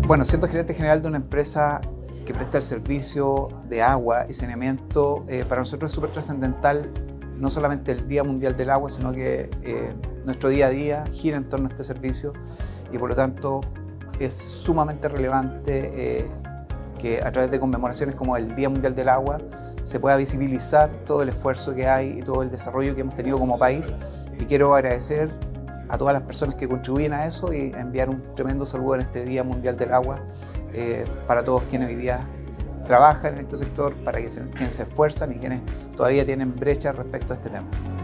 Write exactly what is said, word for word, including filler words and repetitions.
Bueno, siendo gerente general de una empresa que presta el servicio de agua y saneamiento, eh, para nosotros es súper trascendental no solamente el Día Mundial del Agua, sino que eh, nuestro día a día gira en torno a este servicio y por lo tanto es sumamente relevante eh, que a través de conmemoraciones como el Día Mundial del Agua se pueda visibilizar todo el esfuerzo que hay y todo el desarrollo que hemos tenido como país. Y quiero agradecer a todas las personas que contribuyen a eso y enviar un tremendo saludo en este Día Mundial del Agua eh, para todos quienes hoy día trabajan en este sector, para quienes se esfuerzan y quienes todavía tienen brechas respecto a este tema.